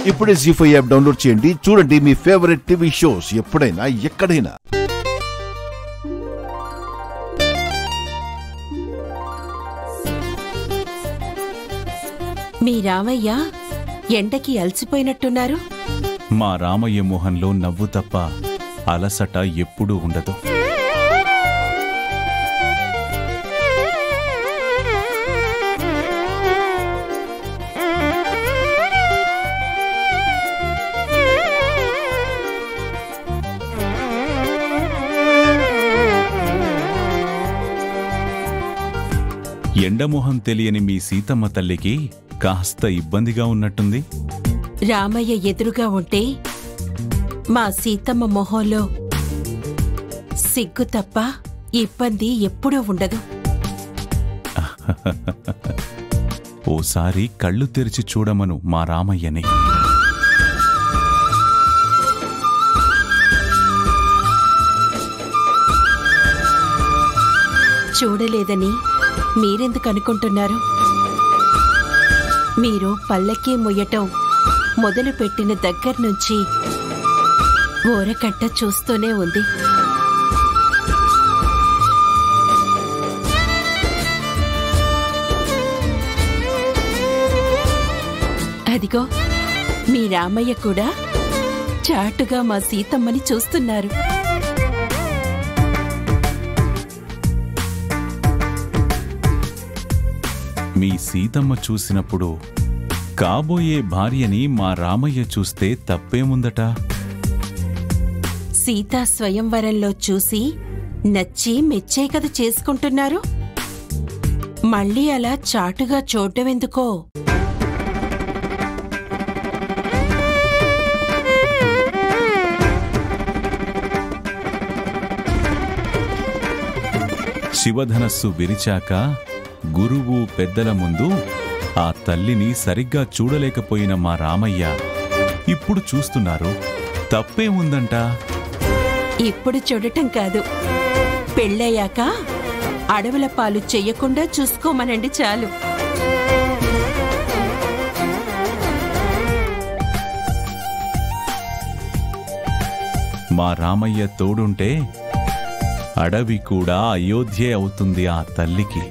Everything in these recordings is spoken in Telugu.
ఇప్పుడే జీ5 యాప్ డౌన్లోడ్ చేయండి. చూడండి మీ ఫేవరెట్ టీవీ షోస్ ఎప్పుడైనా ఎక్కడైనా. మీ రామయ్య ఎండకి అలసిపోయినట్టున్నారు. మా రామయ్య మోహన్లో నవ్వు తప్ప అలసట ఎప్పుడూ ఉండదు. ఎండమోహం తెలియని మీ సీతమ్మ తల్లికి కాస్త ఇబ్బందిగా ఉన్నట్టుంది. రామయ్య ఎదురుగా ఉంటే మా సీతమ్మ మొహంలో సిగ్గు తప్ప ఇబ్బంది ఎప్పుడూ ఉండదు. ఓసారి కళ్ళు తెరిచి చూడమను మా రామయ్యని. చూడలేదని మీరెందుకు అనుకుంటున్నారు? మీరు పల్లకి మొయ్యటం మొదలుపెట్టిన దగ్గర నుంచి ఓరకట్ట చూస్తూనే ఉంది. అదిగో మీ రామయ్య కూడా చాటుగా మా సీతమ్మని చూస్తున్నారు. మీ సీతమ్మ చూసినప్పుడు కాబోయే భార్యని మా రామయ్య చూస్తే తప్పేముందట? సీతా స్వయంవరంలో చూసి నచ్చి మెచ్చే కదా చేసుకుంటున్నారు. మళ్ళీ అలా చాటుగా చూడటమెందుకో? శివధనస్సు విరిచాక గురువు పెద్దల ముందు ఆ తల్లిని సరిగ్గా చూడలేకపోయిన మా రామయ్య ఇప్పుడు చూస్తున్నారు. తప్పేముందంట? ఇప్పుడు చూడటం కాదు, పెళ్ళయ్యాక అడవుల పాలు చెయ్యకుండా చూసుకోమనండి చాలు. మా రామయ్య తోడుంటే అడవి కూడా అయోధ్యే అవుతుంది ఆ తల్లికి.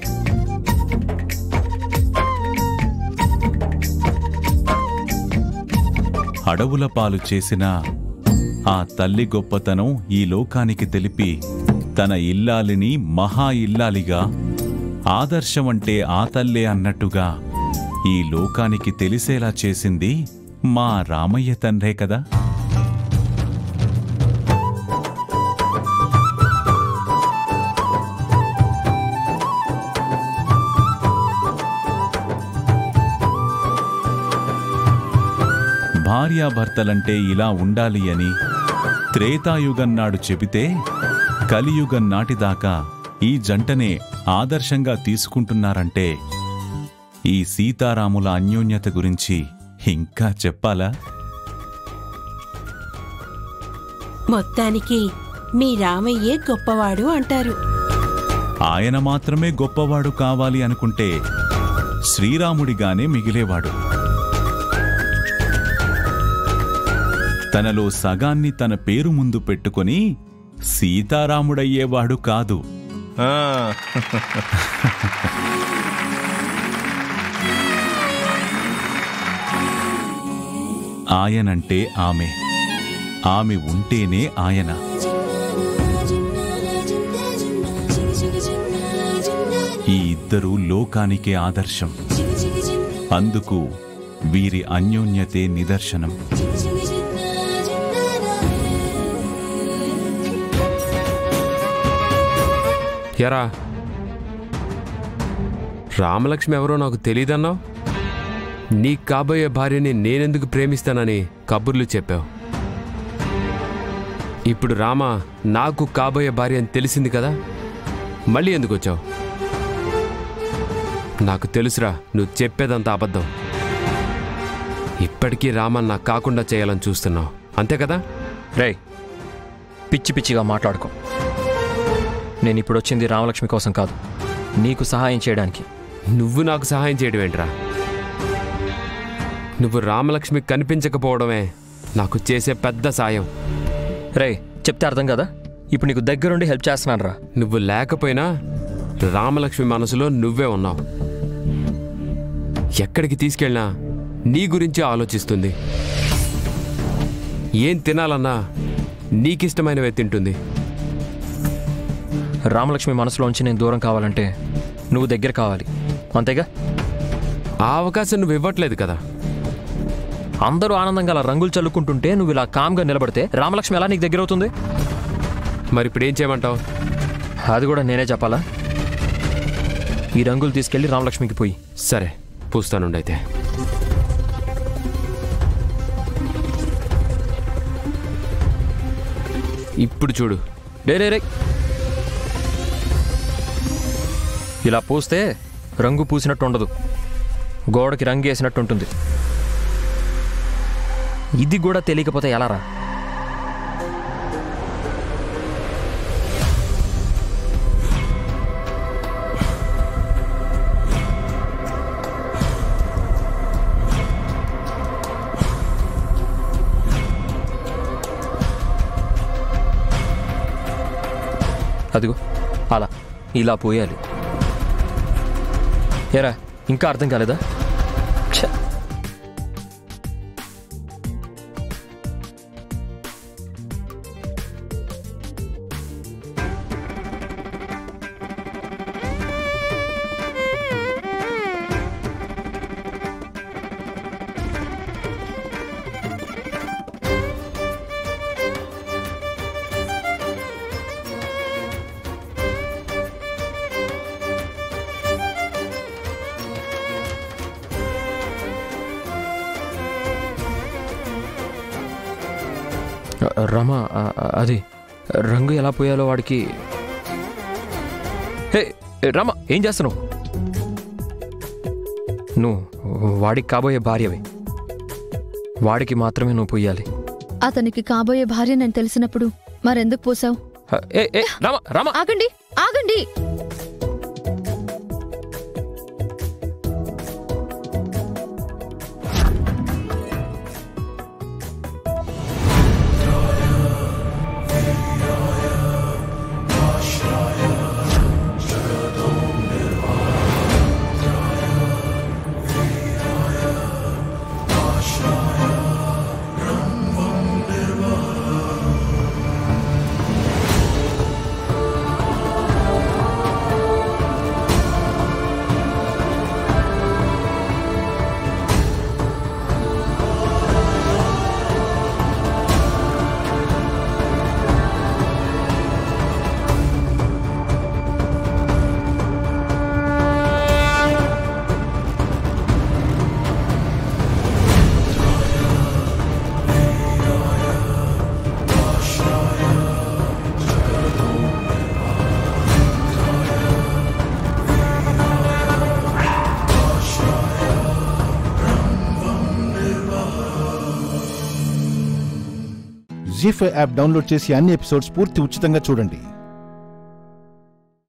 అడవుల పాలు చేసిన ఆ తల్లి గొప్పతనం ఈ లోకానికి తెలిపి తన ఇల్లాలిని మహా ఇల్లాలిగా, ఆదర్శమంటే ఆ తల్లే అన్నట్టుగా ఈ లోకానికి తెలిసేలా చేసింది మా రామయ్య తండ్రే కదా. భార్యాభర్తలంటే ఇలా ఉండాలి అని త్రేతాయుగన్నాడు చెబితే కలియుగం నాటిదాకా ఈ జంటనే ఆదర్శంగా తీసుకుంటున్నారంటే ఈ సీతారాముల అన్యోన్యత గురించి ఇంకా చెప్పాలా? మొత్తానికి మీ రామయ్యే గొప్పవాడు అంటారు. ఆయన మాత్రమే గొప్పవాడు కావాలి అనుకుంటే శ్రీరాముడిగానే మిగిలేవాడు. తనలో సగాన్ని తన పేరు ముందు పెట్టుకొని సీతారాముడయ్యేవాడు కాదు. ఆయనంటే ఆమె, ఆమె ఉంటేనే ఆయన. ఈ ఇద్దరూ లోకానికే ఆదర్శం. అందుకు వీరి అన్యోన్యతే నిదర్శనం. ఎరా, రామలక్ష్మి ఎవరో నాకు తెలీదన్నావు. నీకు కాబోయే భార్యని నేనెందుకు ప్రేమిస్తానని కబుర్లు చెప్పావు. ఇప్పుడు రామ నాకు కాబోయే భార్య అని తెలిసింది కదా, మళ్ళీ ఎందుకు వచ్చావు? నాకు తెలుసురా, నువ్వు చెప్పేదంతా అబద్ధం. ఇప్పటికీ రామ నాకు కాకుండా చేయాలని చూస్తున్నావు, అంతే కదా? రేయ్, పిచ్చి పిచ్చిగా మాట్లాడుకో. నేను ఇప్పుడు వచ్చింది రామలక్ష్మి కోసం కాదు, నీకు సహాయం చేయడానికి. నువ్వు నాకు సహాయం చేయడం ఏంట్రా? నువ్వు రామలక్ష్మి కనిపించకపోవడమే నాకు చేసే పెద్ద సాయం. రే చెప్తే అర్థం కదా, ఇప్పుడు నీకు దగ్గరుండి హెల్ప్ చేస్తున్నాను రా. నువ్వు లేకపోయినా రామలక్ష్మి మనసులో నువ్వే ఉన్నావు. ఎక్కడికి తీసుకెళ్ళినా నీ గురించి ఆలోచిస్తుంది. ఏం తినాలన్నా నీకిష్టమైనవే తింటుంది. రామలక్ష్మి మనసులోంచి నేను దూరం కావాలంటే నువ్వు దగ్గర కావాలి, అంతేగా? ఆ అవకాశం నువ్వు ఇవ్వట్లేదు కదా. అందరూ ఆనందంగా అలా రంగులు చల్లుకుంటుంటే నువ్వు ఇలా కామ్గా నిలబడితే రామలక్ష్మి ఎలా నీకు దగ్గర అవుతుంది? మరి ఇప్పుడు ఏం చేయమంటావు? అది కూడా నేనే చెప్పాలా? ఈ రంగులు తీసుకెళ్ళి రామలక్ష్మికి పోయి. సరే పూస్తానుండైతే. ఇప్పుడు చూడు. రే ఇలా పూస్తే రంగు పూసినట్టు ఉండదు, గోడకి రంగు వేసినట్టు ఉంటుంది. ఇది కూడా తెలియకపోతే ఎలా రా? అదిగో అలా ఇలా పోయాలి. ఏరా ఇంకా అర్థం కాలేదా? రమా, అది రంగు ఎలా పోయాలో వాడికి. హే రమా, ఏం చేస్తున్నావు? నువ్వు వాడికి కాబోయే భార్యవే, వాడికి మాత్రమే నువ్వు పోయాలి. అతనికి కాబోయే భార్య నేను తెలిసినప్పుడు మరెందుకు పోసావు? రమా రమా, ఆగండి ఆగండి. జీ5 యాప్ డౌన్లోడ్ చేసి అన్ని ఎపిసోడ్స్ పూర్తి ఉచితంగా చూడండి.